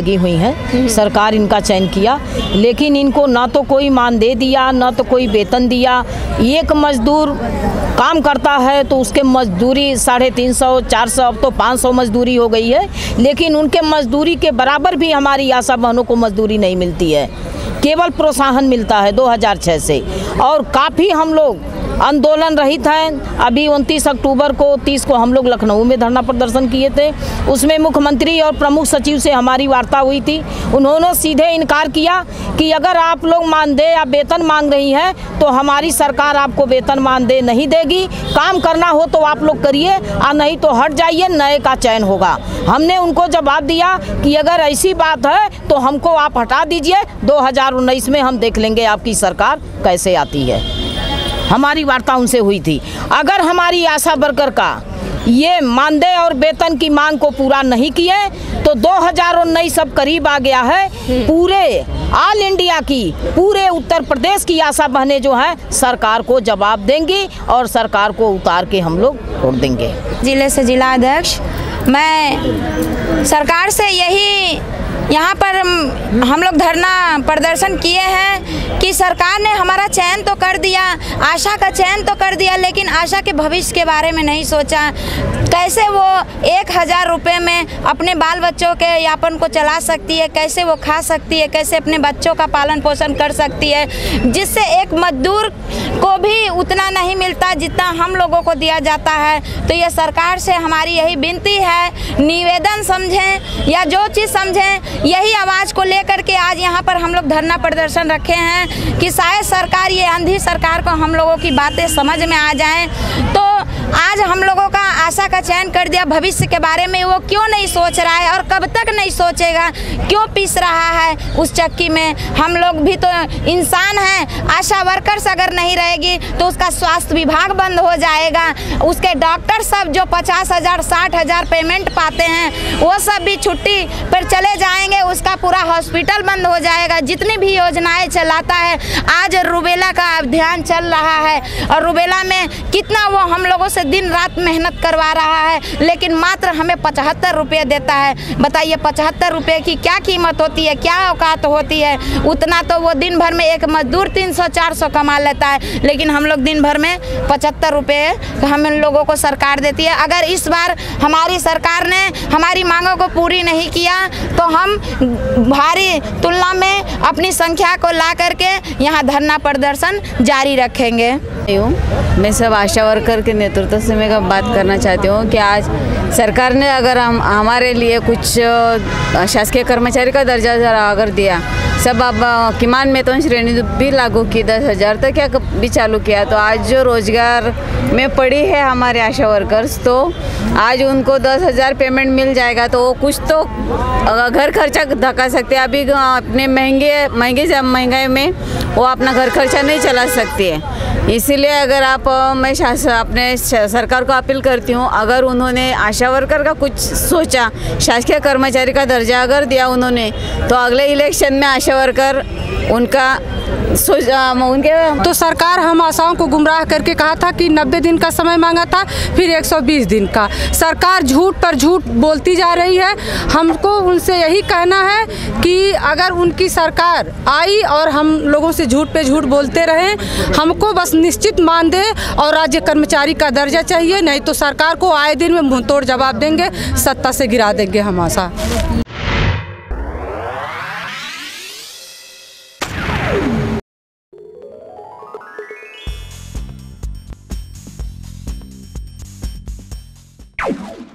लगी हुई हैं, सरकार इनका चयन किया, लेकिन इनको ना तो कोई मानदेय दिया, ना तो कोई वेतन दिया। एक मजदूर काम करता है तो उसके मजदूरी 350, 400, अब तो 500 मजदूरी हो गई है, लेकिन उनके मजदूरी के बराबर भी हमारी आशा बहनों को मजदूरी नहीं मिलती है। केवल प्रोत्साहन मिलता है 2006 से। और काफ़ी हम लोग आंदोलन रहित हैं। अभी 29 अक्टूबर को 30 को हम लोग लखनऊ में धरना प्रदर्शन किए थे। उसमें मुख्यमंत्री और प्रमुख सचिव से हमारी वार्ता हुई थी। उन्होंने सीधे इनकार किया कि अगर आप लोग मानदेय या वेतन मांग रही हैं तो हमारी सरकार आपको वेतन मानदेय नहीं देगी। काम करना हो तो आप लोग करिए और नहीं तो हट जाइए, नए का चयन होगा। हमने उनको जवाब दिया कि अगर ऐसी बात है तो हमको आप हटा दीजिए, 2019 में हम देख लेंगे आपकी सरकार कैसे आती है। हमारी वार्ता उनसे हुई थी। अगर हमारी आशा वर्कर का ये मानदेय और वेतन की मांग को पूरा नहीं किए तो 2019 अब करीब आ गया है। पूरे ऑल इंडिया की, पूरे उत्तर प्रदेश की आशा बहनें जो हैं सरकार को जवाब देंगी और सरकार को उतार के हम लोग छोड़ देंगे। जिले से जिला अध्यक्ष, मैं सरकार से यही यहाँ पर हम लोग धरना प्रदर्शन किए हैं कि सरकार ने हमारा चयन तो कर दिया, आशा का चयन तो कर दिया, लेकिन आशा के भविष्य के बारे में नहीं सोचा। कैसे वो 1000 रुपये में अपने बाल बच्चों के यापन को चला सकती है, कैसे वो खा सकती है, कैसे अपने बच्चों का पालन पोषण कर सकती है, जिससे एक मजदूर को भी उतना नहीं मिलता जितना हम लोगों को दिया जाता है। तो ये सरकार से हमारी यही विनती है, निवेदन समझें या जो चीज़ समझें, यही आवाज़ को लेकर के आज यहाँ पर हम लोग धरना प्रदर्शन रखे हैं कि शायद सरकार, ये अंधी सरकार को हम लोगों की बातें समझ में आ जाएं। तो आज हम लोगों का आशा का चयन कर दिया, भविष्य के बारे में वो क्यों नहीं सोच रहा है और कब तक नहीं सोचेगा, क्यों पीस रहा है उस चक्की में। हम लोग भी तो इंसान हैं। आशा वर्कर्स अगर नहीं रहेगी तो उसका स्वास्थ्य विभाग बंद हो जाएगा, उसके डॉक्टर सब जो 50,000 60,000 पेमेंट पाते हैं वो सब भी छुट्टी पर चले जाएंगे, उसका पूरा हॉस्पिटल बंद हो जाएगा। जितनी भी योजनाएं चलाता है, आज रूबेला का अभियान चल रहा है और रूबेला में कितना वो हम लोगों से दिन रात मेहनत करवा रहा है, लेकिन मात्र हमें 75 रुपये देता है। बताइए 75 रुपये की क्या कीमत होती है, क्या औकात होती है। उतना तो वो दिन भर में एक मजदूर 300-400 कमा लेता है, लेकिन हम लोग दिन भर में 75 रुपये हम लोगों को सरकार देती है। अगर इस बार हमारी सरकार ने हमारी मांगों को पूरी नहीं किया तो हम भारी तुलना में अपनी संख्या को ला करके यहाँ धरना प्रदर्शन जारी रखेंगे। मैं सब आशा वर्कर के नेतृत्व से मैं बात करना चाहती हूँ कि आज सरकार ने अगर हमारे लिए कुछ शासकीय कर्मचारी का दर्जा अगर दिया, सब अब किमान वेतन श्रेणी भी लागू की 10,000 तक क्या भी चालू किया, तो आज जो रोजगार में पड़ी है हमारे आशा वर्कर्स, तो आज उनको 10,000 पेमेंट मिल जाएगा तो वो कुछ तो घर खर्चा धका सकते हैं। अभी अपने महंगाई में वो अपना घर खर्चा नहीं चला सकती है। इसीलिए अगर आप मैं अपने सरकार को अपील करती हूँ, अगर उन्होंने आशा वर्कर का कुछ सोचा, शासकीय कर्मचारी का दर्जा अगर दिया उन्होंने, तो अगले इलेक्शन में आशा वर्कर उनका तो सरकार हम आशाओं को गुमराह करके कहा था कि 90 दिन का समय मांगा था, फिर 120 दिन का। सरकार झूठ पर झूठ बोलती जा रही है। हमको उनसे यही कहना है कि अगर उनकी सरकार आई और हम लोगों से झूठ पे झूठ बोलते रहे, हमको बस निश्चित मानदेय और राज्य कर्मचारी का दर्जा चाहिए, नहीं तो सरकार को आए दिन में मुंहतोड़ जवाब देंगे, सत्ता से गिरा देंगे हम आशा। You